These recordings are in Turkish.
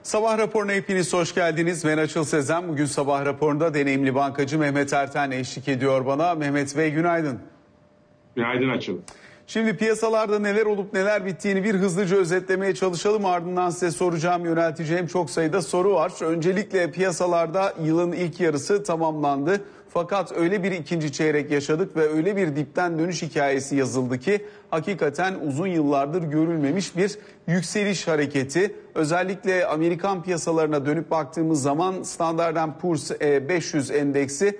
Sabah raporuna hepiniz hoş geldiniz. Ben Açıl Sezen. Bugün sabah raporunda deneyimli bankacı Mehmet Erten eşlik ediyor bana. Mehmet Bey günaydın. Günaydın Açıl. Şimdi piyasalarda neler olup neler bittiğini bir hızlıca özetlemeye çalışalım. Ardından size soracağım, yönelteceğim çok sayıda soru var. Öncelikle piyasalarda yılın ilk yarısı tamamlandı. Fakat öyle bir ikinci çeyrek yaşadık ve öyle bir dipten dönüş hikayesi yazıldı ki hakikaten uzun yıllardır görülmemiş bir yükseliş hareketi. Özellikle Amerikan piyasalarına dönüp baktığımız zaman Standard & Poor's 500 endeksi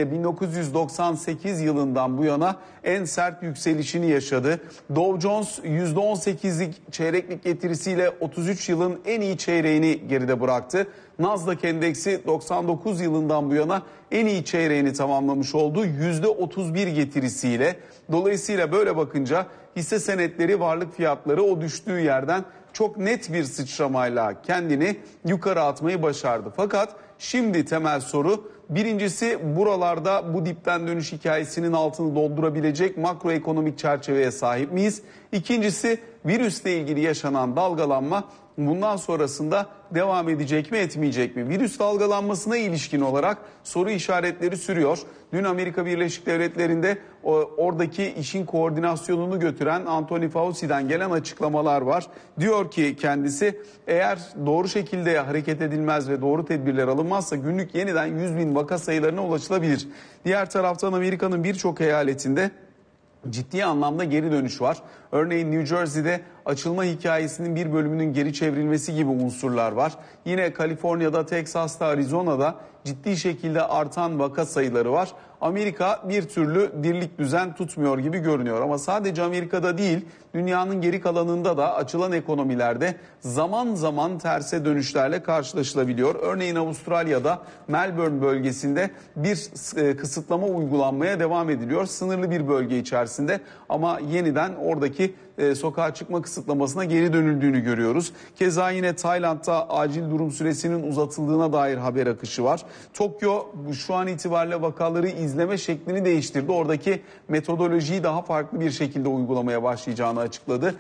1998 yılından bu yana en sert yükselişini yaşadı. Dow Jones %18'lik çeyreklik getirisiyle 33 yılın en iyi çeyreğini geride bıraktı. Nasdaq endeksi 99 yılından bu yana en iyi çeyreğini tamamlamış oldu %31 getirisiyle. Dolayısıyla böyle bakınca hisse senetleri, varlık fiyatları o düştüğü yerden çok net bir sıçramayla kendini yukarı atmayı başardı. Fakat şimdi temel soru, birincisi buralarda bu dipten dönüş hikayesinin altını doldurabilecek makroekonomik çerçeveye sahip miyiz? İkincisi virüsle ilgili yaşanan dalgalanma bundan sonrasında devam edecek mi etmeyecek mi? Virüs dalgalanmasına ilişkin olarak soru işaretleri sürüyor. Dün Amerika Birleşik Devletleri'nde oradaki işin koordinasyonunu götüren Anthony Fauci'den gelen açıklamalar var. Diyor ki kendisi, eğer doğru şekilde hareket edilmez ve doğru tedbirler alınmazsa günlük yeniden 100.000 vaka sayılarına ulaşılabilir. Diğer taraftan Amerika'nın birçok eyaletinde ciddi anlamda geri dönüş var. Örneğin New Jersey'de açılma hikayesinin bir bölümünün geri çevrilmesi gibi unsurlar var. Yine Kaliforniya'da, Teksas'ta, Arizona'da ciddi şekilde artan vaka sayıları var. Amerika bir türlü dirlik düzen tutmuyor gibi görünüyor. Ama sadece Amerika'da değil, dünyanın geri kalanında da açılan ekonomilerde zaman zaman terse dönüşlerle karşılaşılabiliyor. Örneğin Avustralya'da Melbourne bölgesinde bir kısıtlama uygulanmaya devam ediliyor. Sınırlı bir bölge içerisinde ama yeniden oradaki sokağa çıkma kısıtlamasına geri dönüldüğünü görüyoruz. Keza yine Tayland'da acil durum süresinin uzatıldığına dair haber akışı var. Tokyo şu an itibariyle vakaları izleme şeklini değiştirdi. Oradaki metodolojiyi daha farklı bir şekilde uygulamaya başlayacağını açıkladı.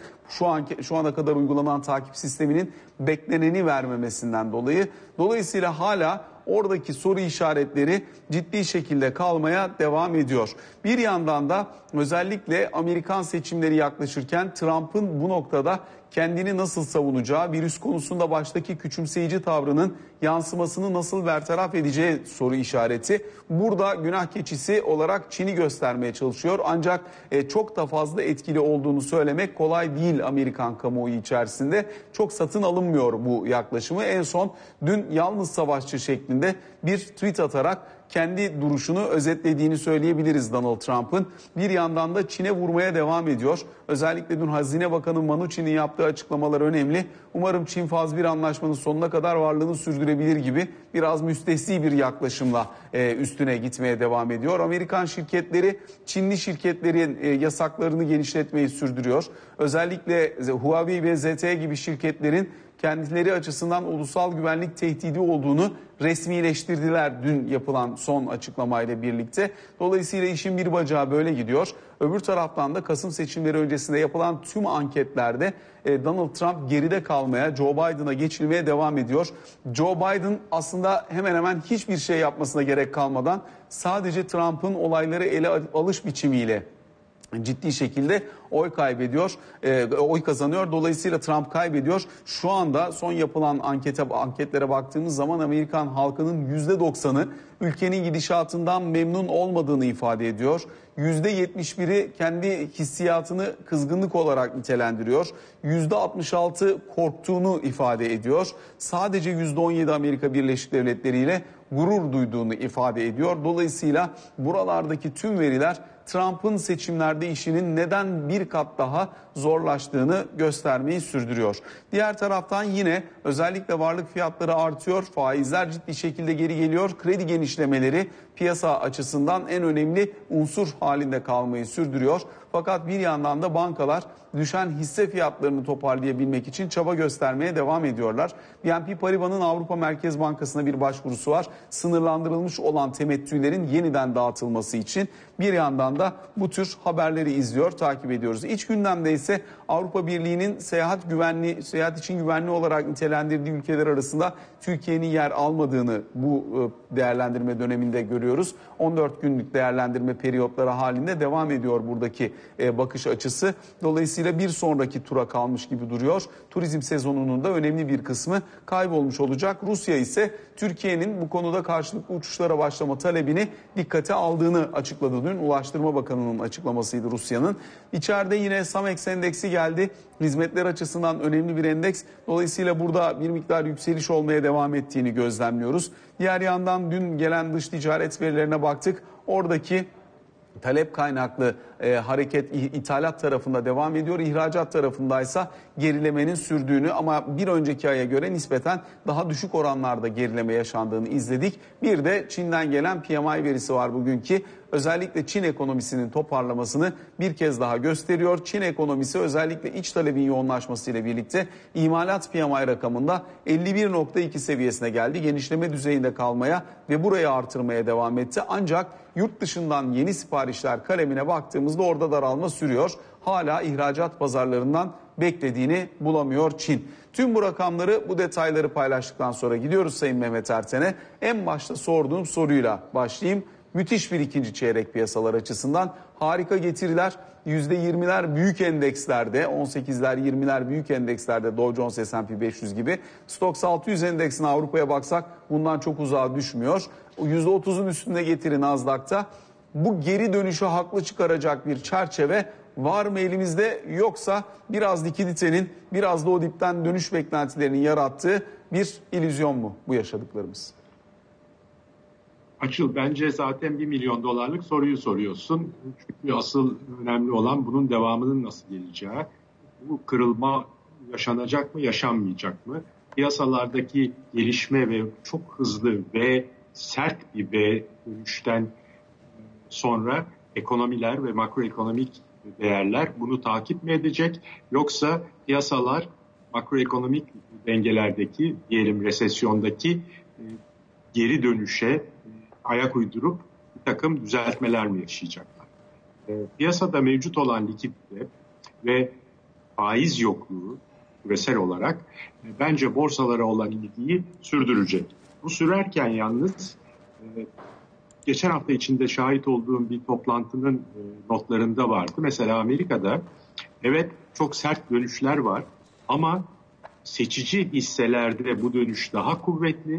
Şu ana kadar uygulanan takip sisteminin bekleneni vermemesinden dolayı. Dolayısıyla hala oradaki soru işaretleri ciddi şekilde kalmaya devam ediyor. Bir yandan da özellikle Amerikan seçimleri yaklaşırken Trump'ın bu noktada kendini nasıl savunacağı, virüs konusunda baştaki küçümseyici tavrının yansımasını nasıl bertaraf edeceği soru işareti. Burada günah keçisi olarak Çin'i göstermeye çalışıyor. Ancak çok da fazla etkili olduğunu söylemek kolay değil Amerikan kamuoyu içerisinde. Çok satın alınmıyor bu yaklaşımı. En son dün yalnız savaşçı şeklinde bir tweet atarak kendi duruşunu özetlediğini söyleyebiliriz Donald Trump'ın. Bir yandan da Çin'e vurmaya devam ediyor. Özellikle dün Hazine Bakanı Mnuchin'in yaptığı açıklamalar önemli. Umarım Çin faz bir anlaşmanın sonuna kadar varlığını sürdürebilir gibi biraz müstesni bir yaklaşımla üstüne gitmeye devam ediyor. Amerikan şirketleri Çinli şirketlerin yasaklarını genişletmeyi sürdürüyor. Özellikle Huawei ve ZTE gibi şirketlerin kendileri açısından ulusal güvenlik tehdidi olduğunu resmileştirdiler dün yapılan son açıklamayla birlikte. Dolayısıyla işin bir bacağı böyle gidiyor. Öbür taraftan da Kasım seçimleri öncesinde yapılan tüm anketlerde Donald Trump geride kalmaya, Joe Biden'a geçilmeye devam ediyor. Joe Biden aslında hemen hemen hiçbir şey yapmasına gerek kalmadan sadece Trump'ın olayları ele alış biçimiyle ciddi şekilde oy kazanıyor. Dolayısıyla Trump kaybediyor. Şu anda son yapılan anketlere baktığımız zaman Amerikan halkının %90'ı ülkenin gidişatından memnun olmadığını ifade ediyor. %71'i kendi hissiyatını kızgınlık olarak nitelendiriyor. %66 korktuğunu ifade ediyor. Sadece %17 Amerika Birleşik Devletleri ile gurur duyduğunu ifade ediyor. Dolayısıyla buralardaki tüm veriler Trump'ın seçimlerde işinin neden bir kat daha zorlaştığını göstermeyi sürdürüyor. Diğer taraftan yine özellikle varlık fiyatları artıyor, faizler ciddi şekilde geri geliyor. Kredi genişlemeleri piyasa açısından en önemli unsur halinde kalmayı sürdürüyor. Fakat bir yandan da bankalar düşen hisse fiyatlarını toparlayabilmek için çaba göstermeye devam ediyorlar. BNP Paribas'ın Avrupa Merkez Bankası'na bir başvurusu var. Sınırlandırılmış olan temettülerin yeniden dağıtılması için. Bir yandan da bu tür haberleri izliyor, takip ediyoruz. görüyoruz. İç gündemde ise Avrupa Birliği'nin seyahat için güvenli olarak nitelendirdiği ülkeler arasında Türkiye'nin yer almadığını bu değerlendirme döneminde görüyoruz. 14 günlük değerlendirme periyotları halinde devam ediyor buradaki bakış açısı. Dolayısıyla bir sonraki tura kalmış gibi duruyor. Turizm sezonunun da önemli bir kısmı kaybolmuş olacak. Rusya ise Türkiye'nin bu konuda karşılıklı uçuşlara başlama talebini dikkate aldığını açıkladı. Dün Ulaştırma Bakanı'nın açıklamasıydı Rusya'nın. İçeride yine SAMEX endeksi geldi. Hizmetler açısından önemli bir endeks. Dolayısıyla burada bir miktar yükseliş olmaya devam ettiğini gözlemliyoruz. Diğer yandan dün gelen dış ticaret verilerine baktık. Oradaki talep kaynaklı hareket ithalat tarafında devam ediyor. İhracat tarafındaysa gerilemenin sürdüğünü ama bir önceki aya göre nispeten daha düşük oranlarda gerileme yaşandığını izledik. Bir de Çin'den gelen PMI verisi var bugünkü. Özellikle Çin ekonomisinin toparlamasını bir kez daha gösteriyor. Çin ekonomisi özellikle iç talebin yoğunlaşmasıyla birlikte imalat PMI rakamında 51.2 seviyesine geldi. Genişleme düzeyinde kalmaya ve burayı artırmaya devam etti. Ancak yurt dışından yeni siparişler kalemine baktığımızda orada daralma sürüyor. Hala ihracat pazarlarından beklediğini bulamıyor Çin. Tüm bu rakamları, bu detayları paylaştıktan sonra gidiyoruz Sayın Mehmet Erten'e. En başta sorduğum soruyla başlayayım. Müthiş bir ikinci çeyrek piyasalar açısından harika getiriler. %20'ler büyük endekslerde, 18'ler 20'ler büyük endekslerde Dow Jones, S&P 500 gibi. Stoxx 600 endeksine Avrupa'ya baksak bundan çok uzağa düşmüyor. %30'un üstünde getiri Nasdaq'ta. Bu geri dönüşü haklı çıkaracak bir çerçeve var mı elimizde, yoksa biraz likiditenin, biraz da o dipten dönüş beklentilerinin yarattığı bir illüzyon mu bu yaşadıklarımız? Açıl, bence zaten $1 milyon soruyu soruyorsun. Çünkü asıl önemli olan bunun devamının nasıl geleceği. Bu kırılma yaşanacak mı, yaşanmayacak mı? Piyasalardaki gelişme ve çok hızlı ve sert bir V dönüşten sonra ekonomiler ve makroekonomik değerler bunu takip mi edecek? Yoksa piyasalar makroekonomik dengelerdeki, diyelim resesyondaki geri dönüşe ayak uydurup bir takım düzeltmeler mi yaşayacaklar? Piyasada mevcut olan likidite ve faiz yokluğu küresel olarak bence borsalara olan ilgiyi sürdürecek. Bu sürerken yalnız geçen hafta içinde şahit olduğum bir toplantının notlarında vardı. Mesela Amerika'da evet çok sert dönüşler var ama seçici hisselerde bu dönüş daha kuvvetli.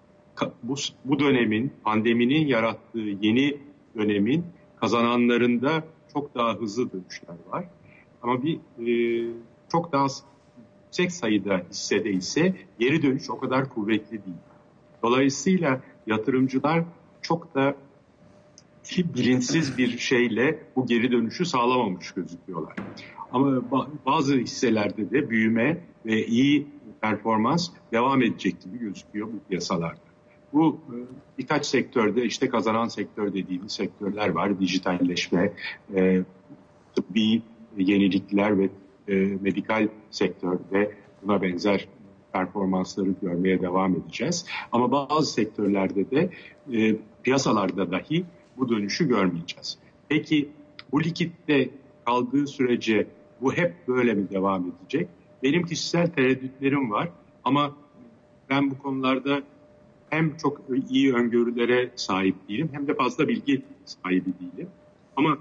Bu dönemin, pandeminin yarattığı yeni dönemin kazananlarında çok daha hızlı dönüşler var. Ama çok daha yüksek sayıda hissede ise geri dönüş o kadar kuvvetli değil. Dolayısıyla yatırımcılar çok da bilinçsiz bir şeyle bu geri dönüşü sağlamamış gözüküyorlar. Ama bazı hisselerde de büyüme ve iyi performans devam edecek gibi gözüküyor bu piyasalarda. Bu birkaç sektörde, işte kazanan sektör dediğimiz sektörler var. Dijitalleşme, tıbbi yenilikler ve medikal sektörde buna benzer performansları görmeye devam edeceğiz. Ama bazı sektörlerde de piyasalarda dahi bu dönüşü görmeyeceğiz. Peki bu likitte kaldığı sürece bu hep böyle mi devam edecek? Benim kişisel tereddütlerim var ama ben bu konularda hem çok iyi öngörülere sahip değilim hem de fazla bilgi sahibi değilim. Ama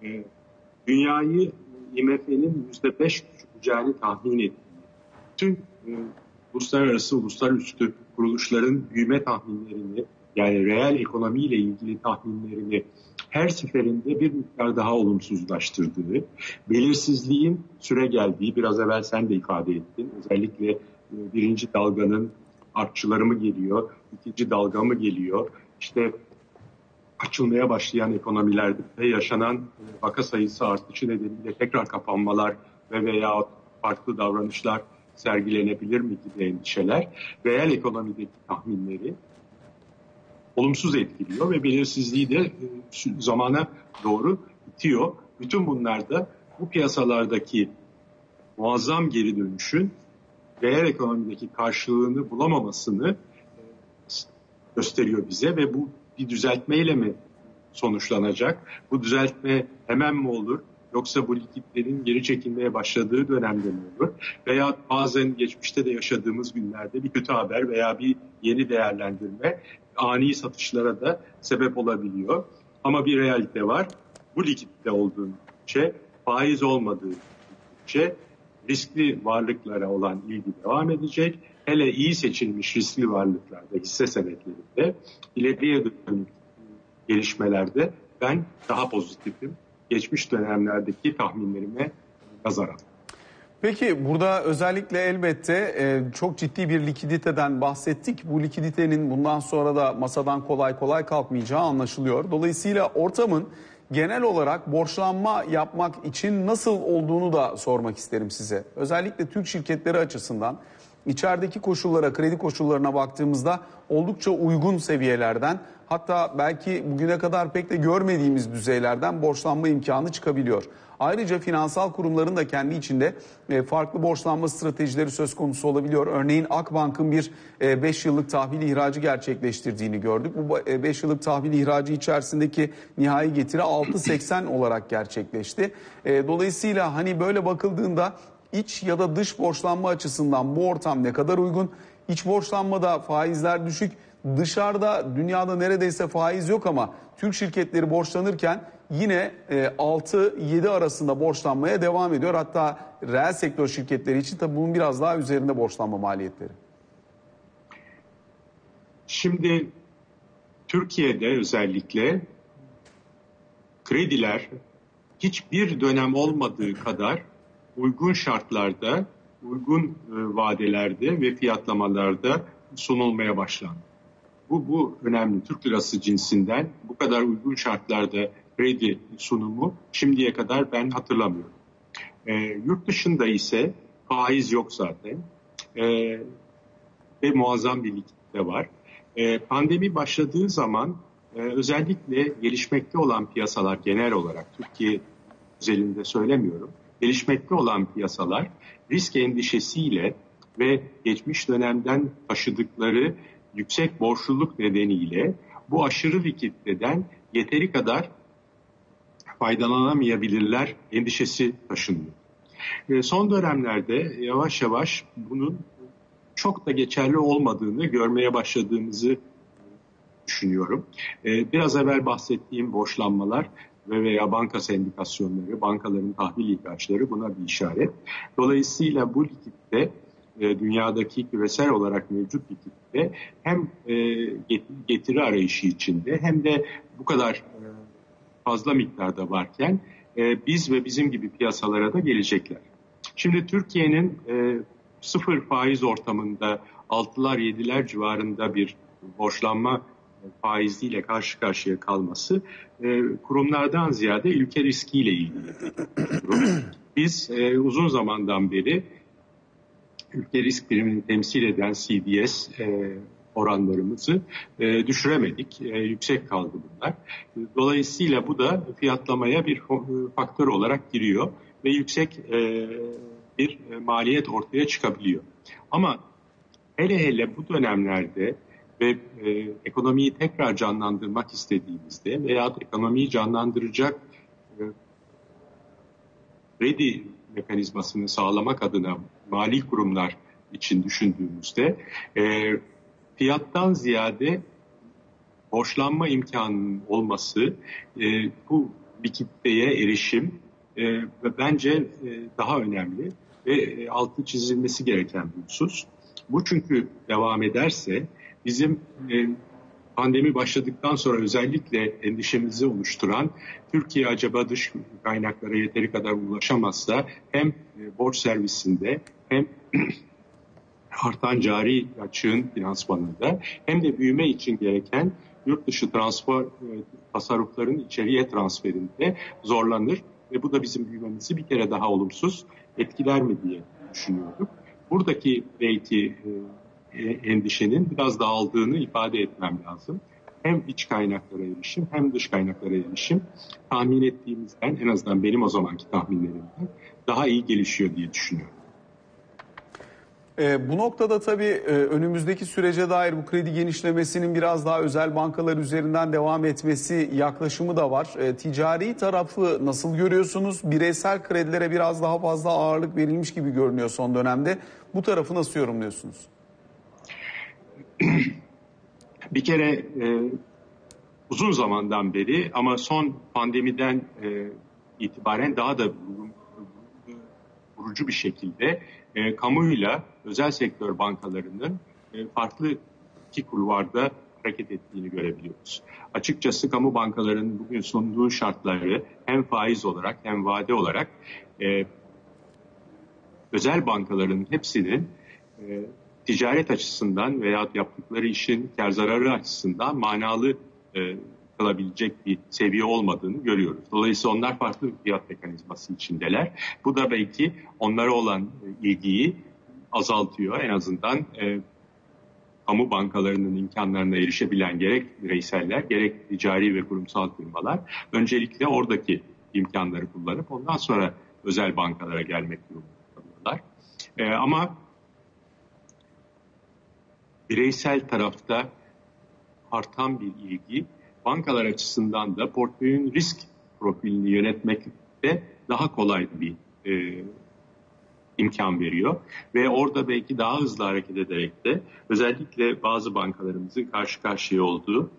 dünyayı IMF'nin %5 düşüreceğini tahmin ettiği, bütün uluslararası, uluslararası kuruluşların büyüme tahminlerini, yani reel ekonomiyle ilgili tahminlerini her seferinde bir miktar daha olumsuzlaştırdığı, belirsizliğin süre geldiği, biraz evvel sen de ifade ettin, özellikle birinci dalganın artçıları mı geliyor, ikinci dalga mı geliyor, işte açılmaya başlayan ekonomilerde yaşanan vaka sayısı artışı nedeniyle tekrar kapanmalar ve veya farklı davranışlar sergilenebilir mi gibi endişeler reel ekonomideki tahminleri olumsuz etkiliyor ve belirsizliği de zamana doğru itiyor. Bütün bunlar da bu piyasalardaki muazzam geri dönüşün reel ekonomideki karşılığını bulamamasını gösteriyor bize ve bu bir düzeltmeyle mi sonuçlanacak? Bu düzeltme hemen mi olur? Yoksa bu likiditenin geri çekilmeye başladığı dönemde mi olur? Veya bazen geçmişte de yaşadığımız günlerde bir kötü haber veya bir yeni değerlendirme ani satışlara da sebep olabiliyor. Ama bir realite var. Bu likidite olduğunca, faiz olmadığı riskli varlıklara olan ilgi devam edecek. Hele iyi seçilmiş riskli varlıklarda, hisse senetlerinde ileriye dönük gelişmelerde ben daha pozitifim. Geçmiş dönemlerdeki tahminlerime nazaran. Peki burada özellikle elbette çok ciddi bir likiditeden bahsettik. Bu likiditenin bundan sonra da masadan kolay kolay kalkmayacağı anlaşılıyor. Dolayısıyla ortamın genel olarak borçlanma yapmak için nasıl olduğunu da sormak isterim size. Özellikle Türk şirketleri açısından içerideki koşullara, kredi koşullarına baktığımızda oldukça uygun seviyelerden, hatta belki bugüne kadar pek de görmediğimiz düzeylerden borçlanma imkanı çıkabiliyor. Ayrıca finansal kurumların da kendi içinde farklı borçlanma stratejileri söz konusu olabiliyor. Örneğin Akbank'ın bir 5 yıllık tahvil ihracı gerçekleştirdiğini gördük. Bu 5 yıllık tahvil ihracı içerisindeki nihai getiri 6.80 olarak gerçekleşti. Dolayısıyla hani böyle bakıldığında iç ya da dış borçlanma açısından bu ortam ne kadar uygun? İç borçlanmada faizler düşük. Dışarıda, dünyada neredeyse faiz yok ama Türk şirketleri borçlanırken yine 6-7 arasında borçlanmaya devam ediyor. Hatta reel sektör şirketleri için tabii bunun biraz daha üzerinde borçlanma maliyetleri. Şimdi Türkiye'de özellikle krediler hiçbir dönem olmadığı kadar uygun şartlarda, uygun vadelerde ve fiyatlamalarda sunulmaya başlandı. Bu önemli. Türk lirası cinsinden bu kadar uygun şartlarda kredi sunumu şimdiye kadar ben hatırlamıyorum. Yurt dışında ise faiz yok zaten ve muazzam bir likidite var. Pandemi başladığı zaman özellikle gelişmekte olan piyasalar genel olarak, Türkiye özelinde söylemiyorum, gelişmekte olan piyasalar risk endişesiyle ve geçmiş dönemden taşıdıkları yüksek borçluluk nedeniyle bu aşırı likiditeden yeteri kadar faydalanamayabilirler endişesi taşınıyor. Son dönemlerde yavaş yavaş bunun çok da geçerli olmadığını görmeye başladığımızı düşünüyorum. Biraz evvel bahsettiğim borçlanmalar veya banka sendikasyonları, bankaların tahvil ihraçları buna bir işaret. Dolayısıyla bu likidite dünyadaki küresel olarak mevcut likidite hem getiri arayışı içinde hem de bu kadar fazla miktarda varken biz ve bizim gibi piyasalara da gelecekler. Şimdi Türkiye'nin sıfır faiz ortamında 6'lar 7'ler civarında bir borçlanma faiziyle karşı karşıya kalması kurumlardan ziyade ülke riskiyle ilgili bir durum. Biz uzun zamandan beri ülke risk primini temsil eden CDS oranlarımızı düşüremedik. Yüksek kaldı bunlar. Dolayısıyla bu da fiyatlamaya bir faktör olarak giriyor ve yüksek bir maliyet ortaya çıkabiliyor. Ama hele bu dönemlerde ve ekonomiyi tekrar canlandırmak istediğimizde veya ekonomiyi canlandıracak kredi mekanizmasını sağlamak adına mali kurumlar için düşündüğümüzde fiyattan ziyade borçlanma imkanının olması, bu likiditeye erişim bence daha önemli ve altı çizilmesi gereken bir husus. Bu çünkü devam ederse bizim pandemi başladıktan sonra özellikle endişemizi oluşturan Türkiye acaba dış kaynaklara yeteri kadar ulaşamazsa hem borç servisinde hem artan cari açığın finansmanında hem de büyüme için gereken yurt dışı tasarrufların içeriye transferinde zorlanır ve bu da bizim büyümemizi bir kere daha olumsuz etkiler mi diye düşünüyorduk. Buradaki belki endişenin biraz dağıldığını ifade etmem lazım. Hem iç kaynaklara erişim hem dış kaynaklara erişim tahmin ettiğimizden, en azından benim o zamanki tahminlerimden daha iyi gelişiyor diye düşünüyorum. Bu noktada tabii önümüzdeki sürece dair bu kredi genişlemesinin biraz daha özel bankalar üzerinden devam etmesi yaklaşımı da var. Ticari tarafı nasıl görüyorsunuz? Bireysel kredilere biraz daha fazla ağırlık verilmiş gibi görünüyor son dönemde. Bu tarafı nasıl yorumluyorsunuz? Bir kere uzun zamandan beri ama son pandemiden itibaren daha da vurucu bir şekilde kamuyla özel sektör bankalarının farklı iki kulvarda hareket ettiğini görebiliyoruz. Açıkçası kamu bankalarının bugün sunduğu şartları hem faiz olarak hem vade olarak özel bankaların hepsinin ticaret açısından veya yaptıkları işin kar zararı açısından manalı kalabilecek bir seviye olmadığını görüyoruz. Dolayısıyla onlar farklı fiyat mekanizması içindeler. Bu da belki onlara olan ilgiyi azaltıyor. En azından kamu bankalarının imkanlarına erişebilen gerek bireyseller gerek ticari ve kurumsal firmalar öncelikle oradaki imkanları kullanıp ondan sonra özel bankalara gelmek durumunda kalıyorlar. Ama bireysel tarafta artan bir ilgi bankalar açısından da portföyün risk profilini yönetmekte daha kolay bir imkan veriyor. Ve orada belki daha hızlı hareket ederek de özellikle bazı bankalarımızın karşı karşıya olduğu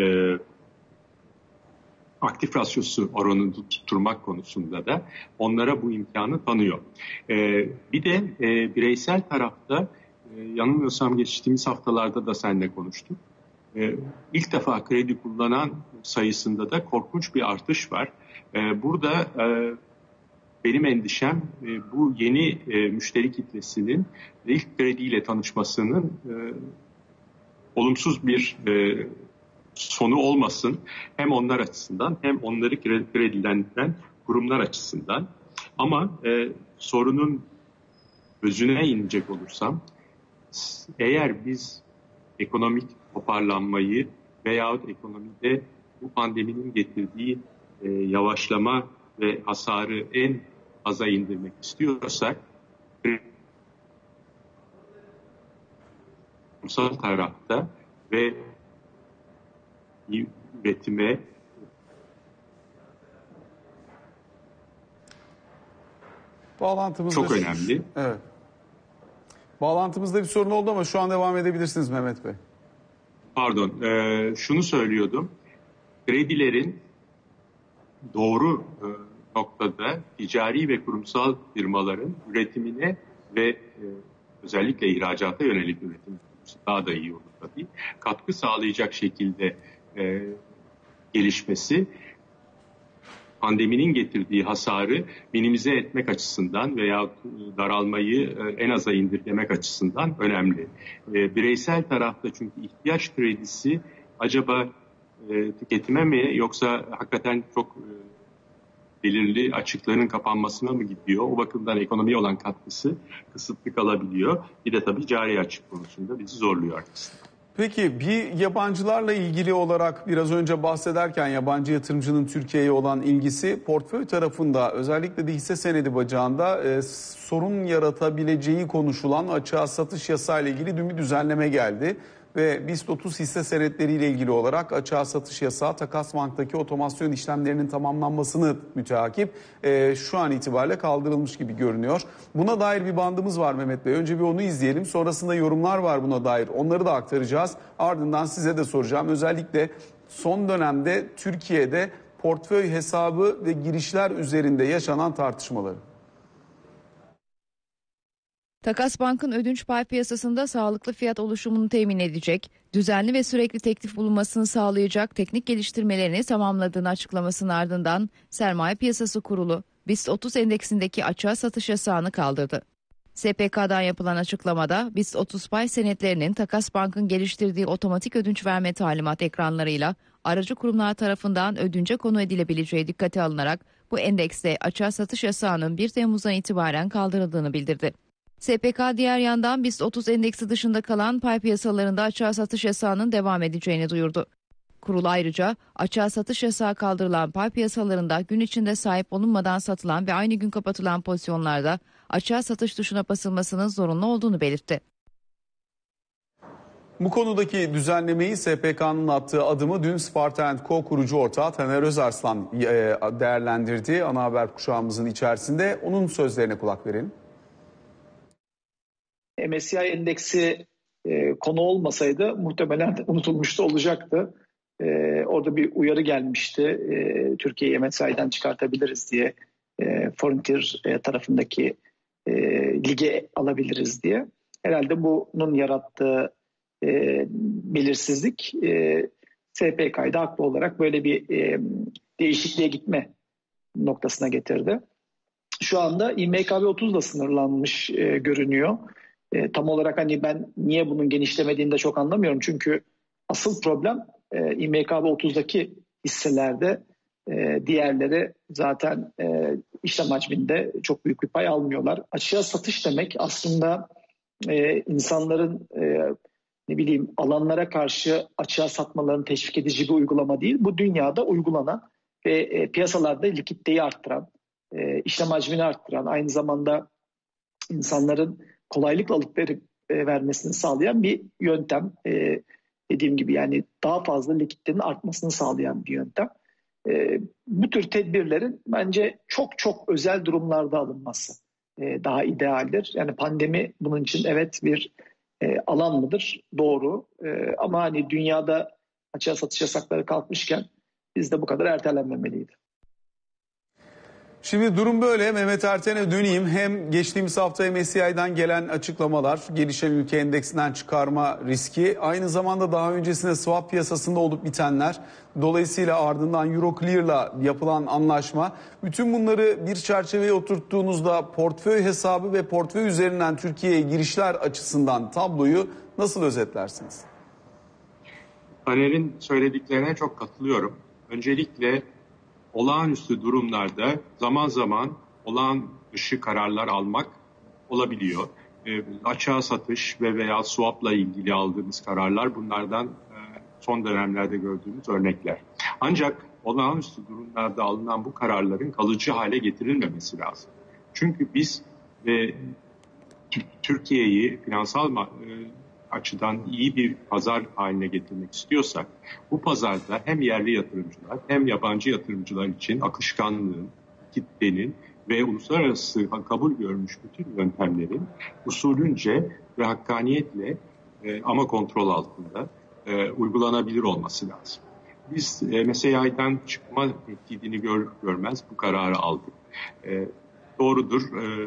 aktif rasyosu oranını tutturmak konusunda da onlara bu imkanı tanıyor. Bir de bireysel tarafta yanılmıyorsam geçtiğimiz haftalarda da seninle konuştuk. İlk defa kredi kullanan sayısında da korkunç bir artış var. Burada benim endişem bu yeni müşteri kitlesinin ilk krediyle tanışmasının olumsuz bir sonu olmasın. Hem onlar açısından hem onları kredilendiren kurumlar açısından. Ama sorunun özüne inecek olursam, eğer biz ekonomik toparlanmayı veyahut ekonomide bu pandeminin getirdiği yavaşlama ve hasarı en aza indirmek istiyorsak kurumsal tarafta ve üretime çok önemli. Evet. Bağlantımızda bir sorun oldu ama şu an devam edebilirsiniz Mehmet Bey. Pardon, şunu söylüyordum. Kredilerin doğru noktada ticari ve kurumsal firmaların üretimine ve özellikle ihracata yönelik üretim daha da iyi olur tabii. Katkı sağlayacak şekilde gelişmesi pandeminin getirdiği hasarı minimize etmek açısından veya daralmayı en aza indirgemek açısından önemli. Bireysel tarafta çünkü ihtiyaç kredisi acaba tüketime mi yoksa hakikaten çok belirli açıkların kapanmasına mı gidiyor? O bakımdan ekonomiye olan katkısı kısıtlı kalabiliyor. Bir de tabii cari açık konusunda bizi zorluyor arkasında. Peki bir yabancılarla ilgili olarak biraz önce bahsederken yabancı yatırımcının Türkiye'ye olan ilgisi portföy tarafında özellikle de hisse senedi bacağında sorun yaratabileceği konuşulan açığa satış yasağı ile ilgili dün bir düzenleme geldi. Ve BIST 30 hisse senetleriyle ilgili olarak açığa satış yasağı Takas Bank'taki otomasyon işlemlerinin tamamlanmasını müteakip şu an itibariyle kaldırılmış gibi görünüyor. Buna dair bir bandımız var Mehmet Bey. Önce bir onu izleyelim. Sonrasında yorumlar var buna dair. Onları da aktaracağız. Ardından size de soracağım. Özellikle son dönemde Türkiye'de portföy hesabı ve girişler üzerinde yaşanan tartışmaları. Takas Bank'ın ödünç pay piyasasında sağlıklı fiyat oluşumunu temin edecek, düzenli ve sürekli teklif bulunmasını sağlayacak teknik geliştirmelerini tamamladığını açıklamasının ardından Sermaye Piyasası Kurulu, BIST 30 endeksindeki açığa satış yasağını kaldırdı. SPK'dan yapılan açıklamada BIST 30 pay senetlerinin Takas Bank'ın geliştirdiği otomatik ödünç verme talimat ekranlarıyla aracı kurumlar tarafından ödünce konu edilebileceği dikkate alınarak bu endekste açığa satış yasağının 1 Temmuz'dan itibaren kaldırıldığını bildirdi. SPK diğer yandan BIST 30 endeksi dışında kalan pay piyasalarında açığa satış yasağının devam edeceğini duyurdu. Kurul ayrıca açığa satış yasağı kaldırılan pay piyasalarında gün içinde sahip olunmadan satılan ve aynı gün kapatılan pozisyonlarda açığa satış tuşuna basılmasının zorunlu olduğunu belirtti. Bu konudaki düzenlemeyi SPK'nın attığı adımı dün Sparta Co. kurucu ortağı Taner Özarslan değerlendirdi. Ana haber kuşağımızın içerisinde onun sözlerine kulak verelim. MSCI endeksi konu olmasaydı muhtemelen unutulmuş da olacaktı. Orada bir uyarı gelmişti. Türkiye'yi MSCI'den çıkartabiliriz diye. Frontier tarafındaki lige alabiliriz diye. Herhalde bunun yarattığı belirsizlik SPK'yı da haklı olarak böyle bir değişikliğe gitme noktasına getirdi. Şu anda İMKB 30'la sınırlanmış görünüyor. Tam olarak hani ben niye bunun genişlemediğini de çok anlamıyorum. Çünkü asıl problem İMKB 30'daki hisselerde, diğerleri zaten işlem hacminde çok büyük bir pay almıyorlar. Açığa satış demek aslında insanların alanlara karşı açığa satmalarını teşvik edici bir uygulama değil. Bu dünyada uygulanan ve piyasalarda likiditeyi arttıran, işlem hacmini arttıran, aynı zamanda insanların kolaylıkla alıp vermesini sağlayan bir yöntem. Dediğim gibi yani daha fazla likiditenin artmasını sağlayan bir yöntem. Bu tür tedbirlerin bence çok çok özel durumlarda alınması daha idealdir. Yani pandemi bunun için evet bir alan mıdır? Doğru. Ama hani dünyada açığa satış yasakları kalkmışken bizde bu kadar ertelenmemeliydi. Şimdi durum böyle. Mehmet Erten'e döneyim. Hem geçtiğimiz hafta MSCI'den gelen açıklamalar, gelişen ülke endeksinden çıkarma riski, aynı zamanda daha öncesinde swap piyasasında olup bitenler, dolayısıyla ardından Euroclear'la yapılan anlaşma, bütün bunları bir çerçeveye oturttuğunuzda portföy hesabı ve portföy üzerinden Türkiye'ye girişler açısından tabloyu nasıl özetlersiniz? Taner'in söylediklerine çok katılıyorum. Öncelikle olağanüstü durumlarda zaman zaman olağan dışı kararlar almak olabiliyor. Açığa satış ve veya swap'la ilgili aldığımız kararlar bunlardan son dönemlerde gördüğümüz örnekler. Ancak olağanüstü durumlarda alınan bu kararların kalıcı hale getirilmemesi lazım. Çünkü biz Türkiye'yi finansal açıdan iyi bir pazar haline getirmek istiyorsak bu pazarda hem yerli yatırımcılar hem yabancı yatırımcılar için akışkanlığın, kitlenin ve uluslararası kabul görmüş bütün yöntemlerin usulünce ve hakkaniyetle ama kontrol altında uygulanabilir olması lazım. Biz MSCI'den çıkma tehdidini görmez bu kararı aldık. Doğrudur,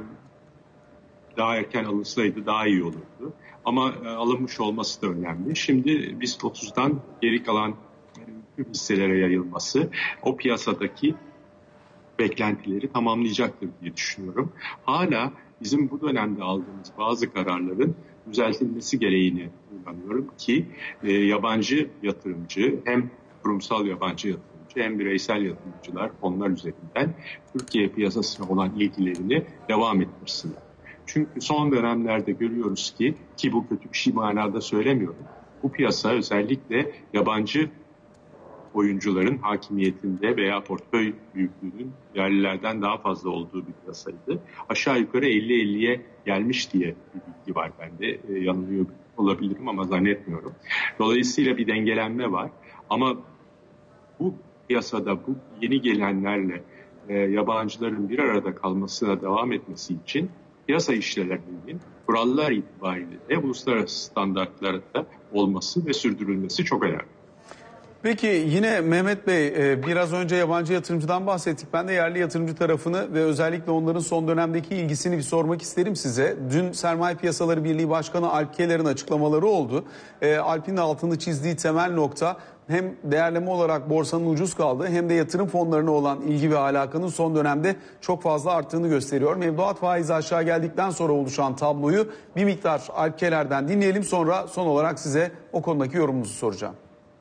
daha erken alınsaydı daha iyi olurdu. Ama alınmış olması da önemli. Şimdi BIST 30'dan geri kalan tüm hisselere yayılması o piyasadaki beklentileri tamamlayacaktır diye düşünüyorum. Hala bizim bu dönemde aldığımız bazı kararların düzeltilmesi gereğini inanıyorum ki yabancı yatırımcı hem kurumsal yabancı yatırımcı hem bireysel yatırımcılar fonlar üzerinden Türkiye piyasasına olan ilgilerini devam ettirsinler. Çünkü son dönemlerde görüyoruz ki bu kötü bir şey manada söylemiyorum. Bu piyasa özellikle yabancı oyuncuların hakimiyetinde veya portföy büyüklüğünün yerlilerden daha fazla olduğu bir piyasaydı. Aşağı yukarı 50-50'ye gelmiş diye bir bilgi var bende. Yanılıyor olabilirim ama zannetmiyorum. Dolayısıyla bir dengelenme var. Ama bu piyasada bu yeni gelenlerle yabancıların bir arada kalmasına devam etmesi için piyasa işlerinin kurallar itibariyle de uluslararası standartlarda olması ve sürdürülmesi çok önemli. Peki yine Mehmet Bey, biraz önce yabancı yatırımcıdan bahsettik. Ben de yerli yatırımcı tarafını ve özellikle onların son dönemdeki ilgisini bir sormak isterim size. Dün Sermaye Piyasaları Birliği Başkanı Alp Keller'in açıklamaları oldu. Alp'in de altını çizdiği temel nokta hem değerleme olarak borsanın ucuz kaldığı hem de yatırım fonlarına olan ilgi ve alakanın son dönemde çok fazla arttığını gösteriyor. Mevduat faizi aşağı geldikten sonra oluşan tabloyu bir miktar Alp Keller'den dinleyelim, sonra son olarak size o konudaki yorumunuzu soracağım.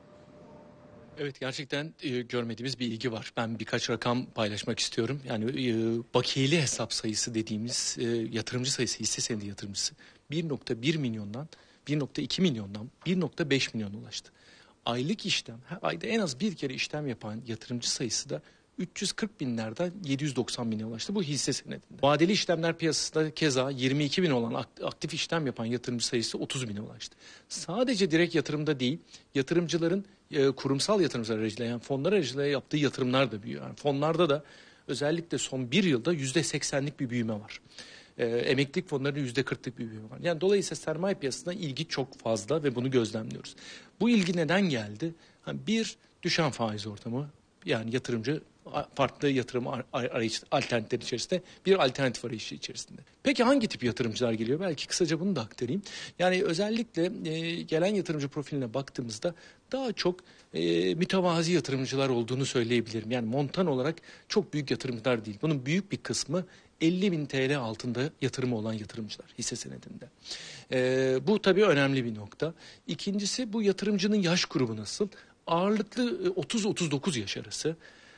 Evet, gerçekten görmediğimiz bir ilgi var. Ben birkaç rakam paylaşmak istiyorum. Yani bakiyeli hesap sayısı dediğimiz yatırımcı sayısı, hisse senedi yatırımcısı 1.1 milyondan 1.2 milyondan 1.5 milyona ulaştı. aylık işlem, ayda en az bir kere işlem yapan yatırımcı sayısı da 340 binlerden 790 bine ulaştı. Bu hisse senedinde. Vadeli işlemler piyasasında keza 22 bin olan aktif işlem yapan yatırımcı sayısı 30 bine ulaştı. Sadece direkt yatırımda değil, yatırımcıların kurumsal yatırımcılar aracılığıyla, yani fonlar aracılığıyla yaptığı yatırımlar da büyüyor. Yani fonlarda da özellikle son bir yılda %80'lik bir büyüme var. Emeklilik fonlarında %40'lık bir büyüme var. Yani dolayısıyla sermaye piyasasına ilgi çok fazla ve bunu gözlemliyoruz. Bu ilgi neden geldi? Bir, düşen faiz ortamı. Yani yatırımcı farklı yatırım alternatifleri içerisinde bir alternatif arayışı içerisinde. Peki hangi tip yatırımcılar geliyor? Belki kısaca bunu da aktarayım. Yani özellikle gelen yatırımcı profiline baktığımızda daha çok mütevazi yatırımcılar olduğunu söyleyebilirim. Yani montan olarak çok büyük yatırımcılar değil. Bunun büyük bir kısmı 50 bin TL altında yatırımı olan yatırımcılar hisse senedinde. Bu tabii önemli bir nokta. İkincisi, bu yatırımcının yaş grubu nasıl? Ağırlıklı 30-39 yaş arası.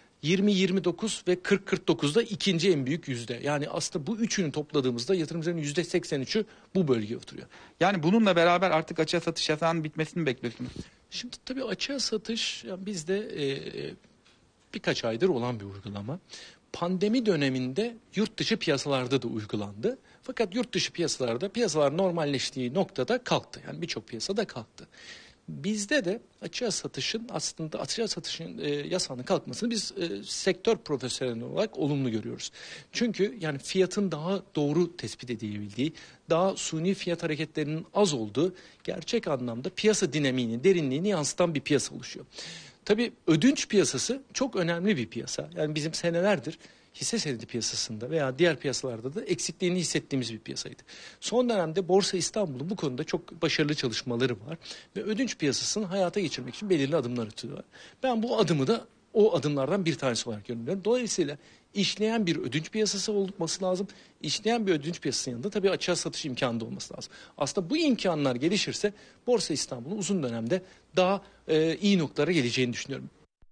20-29 ve 40-49'da ikinci en büyük yüzde. Yani aslında bu üçünü topladığımızda yatırımcıların %83'ü bu bölgeye oturuyor. Yani bununla beraber artık açığa satış yasağının bitmesini mi bekliyorsunuz? Şimdi tabii açığa satış bizde birkaç aydır olan bir uygulama. Pandemi döneminde yurt dışı piyasalarda da uygulandı. Fakat yurt dışı piyasalar normalleştiği noktada kalktı. Yani birçok piyasada kalktı. Bizde de açığa satışın yasağının kalkmasını biz sektör profesyoneli olarak olumlu görüyoruz. Çünkü yani fiyatın daha doğru tespit edilebildiği, daha suni fiyat hareketlerinin az olduğu, gerçek anlamda piyasa dinamiğini, derinliğini yansıtan bir piyasa oluşuyor. Tabii ödünç piyasası çok önemli bir piyasa. Yani bizim senelerdir hisse senedi piyasasında veya diğer piyasalarda da eksikliğini hissettiğimiz bir piyasaydı. Son dönemde Borsa İstanbul'un bu konuda çok başarılı çalışmaları var ve ödünç piyasasını hayata geçirmek için belirli adımlar atıyorlar. Ben bu adımı da o adımlardan bir tanesi olarak görüyorum. Dolayısıyla işleyen bir ödünç piyasası olması lazım. İşleyen bir ödünç piyasasının yanında tabii açığa satış imkanı da olması lazım. Aslında bu imkanlar gelişirse Borsa İstanbul'un uzun dönemde daha iyi noktalara geleceğini düşünüyorum.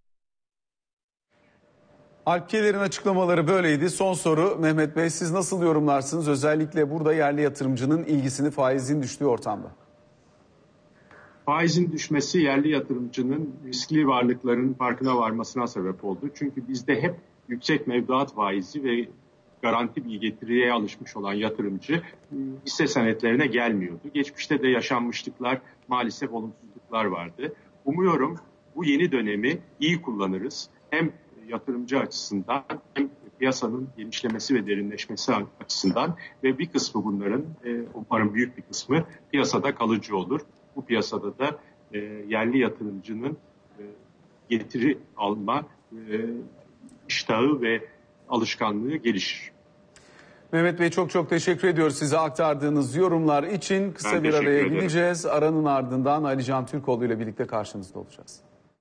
Alp Keler'in açıklamaları böyleydi. Son soru Mehmet Bey, siz nasıl yorumlarsınız? Özellikle burada yerli yatırımcının ilgisini faizin düştüğü ortamda. Faizin düşmesi yerli yatırımcının riskli varlıkların farkına varmasına sebep oldu. Çünkü bizde hep yüksek mevduat faizi ve garanti bir getiriye alışmış olan yatırımcı hisse senetlerine gelmiyordu. Geçmişte de yaşanmışlıklar, maalesef olumsuzluklar vardı. Umuyorum bu yeni dönemi iyi kullanırız. Hem yatırımcı açısından hem piyasanın genişlemesi ve derinleşmesi açısından ve bir kısmı bunların, umarım büyük bir kısmı piyasada kalıcı olur. Bu piyasada da yerli yatırımcının getiri alma iştahı ve alışkanlığı gelişir. Mehmet Bey, çok teşekkür ediyoruz size aktardığınız yorumlar için. Kısa bir araya gideceğiz. Aranın ardından Ali Can Türkoğlu ile birlikte karşınızda olacağız.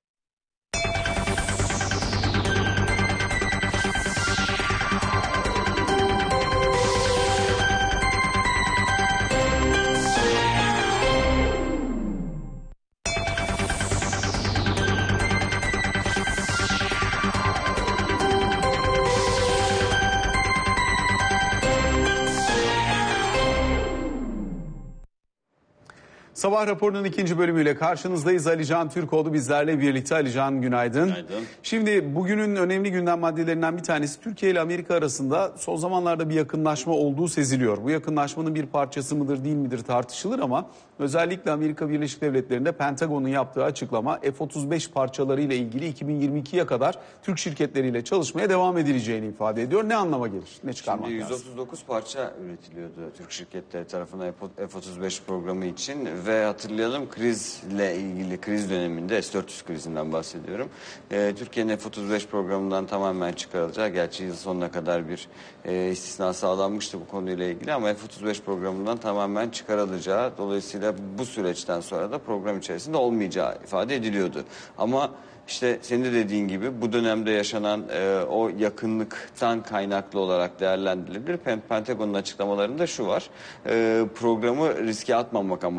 Sabah raporunun ikinci bölümüyle karşınızdayız. Ali Can Türkoğlu bizlerle birlikte. Ali Can, günaydın. Günaydın. Şimdi bugünün önemli gündem maddelerinden bir tanesi, Türkiye ile Amerika arasında son zamanlarda bir yakınlaşma olduğu seziliyor. Bu yakınlaşmanın bir parçası mıdır değil midir tartışılır ama özellikle Amerika Birleşik Devletleri'nde Pentagon'un yaptığı açıklama F-35 parçaları ile ilgili 2022'ye kadar Türk şirketleriyle çalışmaya devam edileceğini ifade ediyor. Ne anlama gelir? Ne çıkarmak Şimdi lazım? 139 parça üretiliyordu Türk şirketleri tarafından F-35 programı için ve hatırlayalım, krizle ilgili, kriz döneminde S-400 krizinden bahsediyorum. Türkiye'nin F-35 programından tamamen çıkarılacağı, gerçi yıl sonuna kadar bir istisna sağlanmıştı bu konuyla ilgili ama F-35 programından tamamen çıkarılacağı, dolayısıyla bu süreçten sonra da program içerisinde olmayacağı ifade ediliyordu. Ama İşte senin de dediğin gibi bu dönemde yaşanan o yakınlıktan kaynaklı olarak değerlendirilebilir. Pentagon'un açıklamalarında şu var: programı riske atmamak amacıyla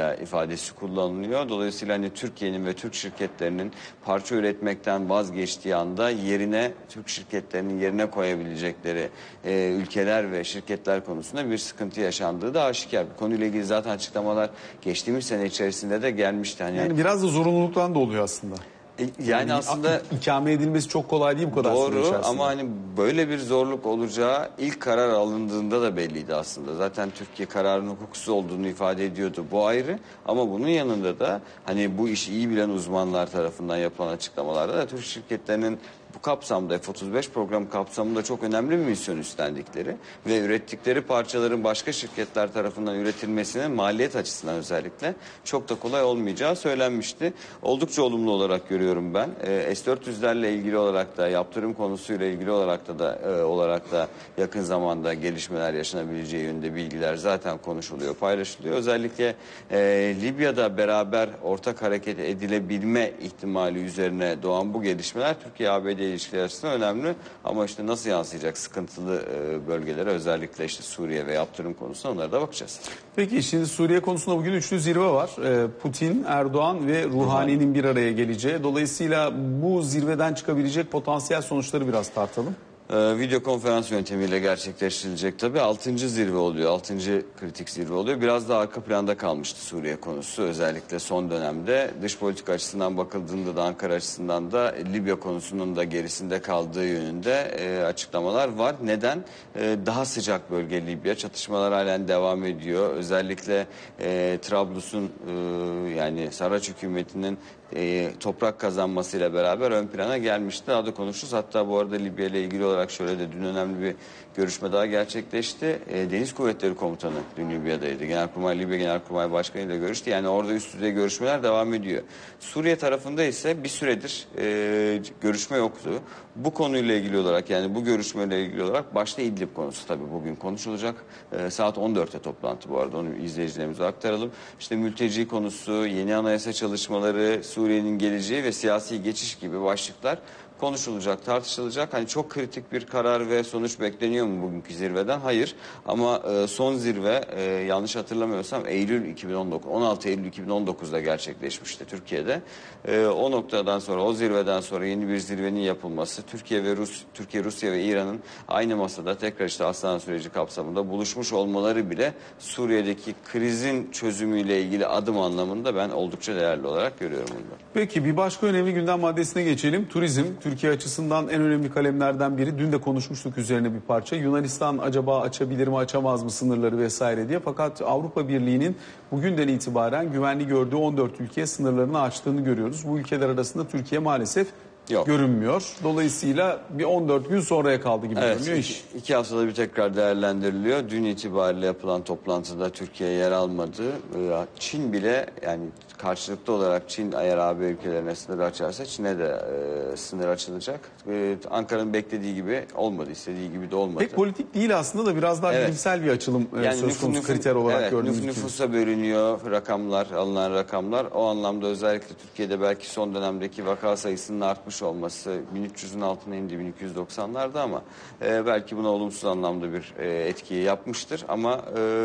olmayacağı ifadesi kullanılıyor. Dolayısıyla hani Türkiye'nin ve Türk şirketlerinin parça üretmekten vazgeçtiği anda yerine Türk şirketlerinin yerine koyabilecekleri ülkeler ve şirketler konusunda bir sıkıntı yaşandığı da aşikar. Bu konuyla ilgili zaten açıklamalar geçtiğimiz sene içerisinde de gelmişti. Hani Yani biraz da zorunluluktan da oluyor aslında. yani aslında ikame edilmesi çok kolay değil bu kadar süre doğru içerisinde. ama hani böyle bir zorluk olacağı ilk karar alındığında da belliydi aslında. Zaten Türkiye kararın hukuksuz olduğunu ifade ediyordu. Bu ayrı ama bunun yanında da hani bu işi iyi bilen uzmanlar tarafından yapılan açıklamalarda da Türk şirketlerinin bu kapsamda F-35 programı kapsamında çok önemli bir misyon üstlendikleri ve ürettikleri parçaların başka şirketler tarafından üretilmesinin maliyet açısından özellikle çok da kolay olmayacağı söylenmişti. Oldukça olumlu olarak görüyorum ben. S-400'lerle ilgili olarak da yaptırım konusuyla ilgili olarak da yakın zamanda gelişmeler yaşanabileceği yönünde bilgiler zaten konuşuluyor, paylaşılıyor. Özellikle Libya'da beraber ortak hareket edilebilme ihtimali üzerine doğan bu gelişmeler Türkiye-ABD ilişkiler açısından önemli ama işte nasıl yansıyacak sıkıntılı bölgelere özellikle işte Suriye ve yaptırım konusuna onlara da bakacağız. Peki şimdi Suriye konusunda bugün üçlü zirve var. Putin, Erdoğan ve Ruhani'nin bir araya geleceği. Dolayısıyla bu zirveden çıkabilecek potansiyel sonuçları biraz tartalım. Video konferans yöntemiyle gerçekleştirilecek tabii. 6. zirve oluyor. 6. kritik zirve oluyor. Biraz da arka planda kalmıştı Suriye konusu. Özellikle son dönemde dış politika açısından bakıldığında da Ankara açısından da Libya konusunun da gerisinde kaldığı yönünde açıklamalar var. Neden? Daha sıcak bölge Libya. Çatışmalar halen devam ediyor. Özellikle Trablus'un yani Saraç hükümetinin toprak kazanmasıyla beraber ön plana gelmişti. Daha da konuşuruz. Hatta bu arada Libya ile ilgili olarak şöyle de dün önemli bir görüşme daha gerçekleşti. Deniz Kuvvetleri Komutanı dün Libya'daydı. Libya Genelkurmay Başkanı ile görüştü. Yani orada üst düzey görüşmeler devam ediyor. Suriye tarafında ise bir süredir görüşme yoktu. Bu konuyla ilgili olarak yani bu görüşmeyle ilgili olarak başta İdlib konusu tabii bugün konuşulacak. Saat 14'te toplantı bu arada onu izleyicilerimize aktaralım. İşte mülteci konusu, yeni anayasa çalışmaları, Suriye'nin geleceği ve siyasi geçiş gibi başlıklar konuşulacak, tartışılacak. Hani çok kritik bir karar ve sonuç bekleniyor mu bugünkü zirveden? Hayır. Ama son zirve yanlış hatırlamıyorsam 16 Eylül 2019'da gerçekleşmişti Türkiye'de. O noktadan sonra, o zirveden sonra yeni bir zirvenin yapılması, Türkiye, Rusya ve İran'ın aynı masada tekrar işte Aslan süreci kapsamında buluşmuş olmaları bile Suriye'deki krizin çözümüyle ilgili adım anlamında ben oldukça değerli olarak görüyorum bunu. Peki bir başka önemli gündem maddesine geçelim. Turizm Türkiye açısından en önemli kalemlerden biri. Dün de konuşmuştuk üzerine bir parça. Yunanistan acaba açabilir mi açamaz mı sınırları vesaire diye. Fakat Avrupa Birliği'nin bugünden itibaren güvenli gördüğü 14 ülkeye sınırlarını açtığını görüyoruz. Bu ülkeler arasında Türkiye maalesef görünmüyor. Dolayısıyla bir 14 gün sonraya kaldı gibi görünüyor iş. 2 haftada bir tekrar değerlendiriliyor. Dün itibariyle yapılan toplantıda Türkiye yer almadı. Çin bile yani karşılıklı olarak Çin eğer AB ülkelerine sınır açarsa Çin'e de sınır açılacak. Ankara'nın beklediği gibi olmadı, istediği gibi de olmadı. Pek politik değil aslında da biraz daha bilimsel bir açılım yani söz konusu kriter olarak gördüğümüz nüfusa bölünüyor rakamlar, alınan rakamlar. O anlamda özellikle Türkiye'de belki son dönemdeki vaka sayısının artmış olması 1300'ün altına indi 1290'larda ama belki buna olumsuz anlamda bir etki yapmıştır ama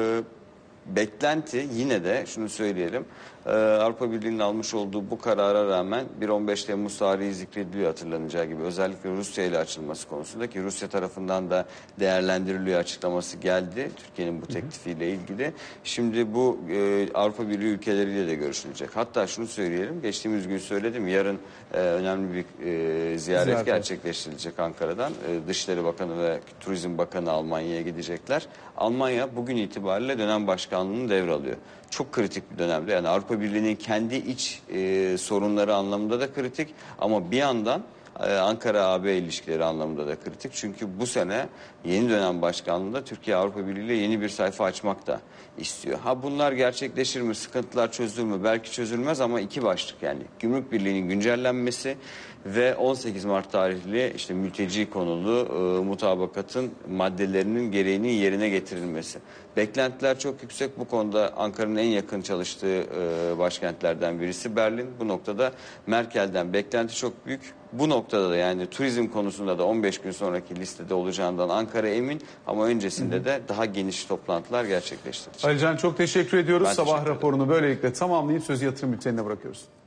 beklenti yine de şunu söyleyelim Avrupa Birliği'nin almış olduğu bu karara rağmen 1-15 Temmuz tarihi zikrediliyor hatırlanacağı gibi özellikle Rusya ile açılması konusunda ki Rusya tarafından da değerlendiriliyor açıklaması geldi Türkiye'nin bu teklifiyle ilgili. Şimdi bu Avrupa Birliği ülkeleriyle de görüşülecek. Hatta şunu söyleyelim geçtiğimiz gün söyledim yarın önemli bir ziyaret gerçekleştirilecek Ankara'dan. Dışişleri Bakanı ve Turizm Bakanı Almanya'ya gidecekler. Almanya bugün itibariyle dönem başkanlığını devralıyor. Çok kritik bir dönemde yani Avrupa Birliği'nin kendi iç sorunları anlamında da kritik ama bir yandan Ankara-AB ilişkileri anlamında da kritik. Çünkü bu sene yeni dönem başkanlığında Türkiye Avrupa Birliği ile yeni bir sayfa açmak da istiyor. Bunlar gerçekleşir mi? Sıkıntılar çözülür mü? Belki çözülmez ama iki başlık yani. Gümrük Birliği'nin güncellenmesi ve 18 Mart tarihli işte mülteci konulu mutabakatın maddelerinin gereğinin yerine getirilmesi. Beklentiler çok yüksek. Bu konuda Ankara'nın en yakın çalıştığı başkentlerden birisi Berlin. Bu noktada Merkel'den beklenti çok büyük. Bu noktada da yani turizm konusunda da 15 gün sonraki listede olacağından Ankara emin ama öncesinde de daha geniş toplantılar gerçekleştirecek. Alican çok teşekkür ediyoruz. Ben Sabah teşekkür ederim. raporunu böylelikle tamamlayıp sözü yatırım bültenine bırakıyoruz.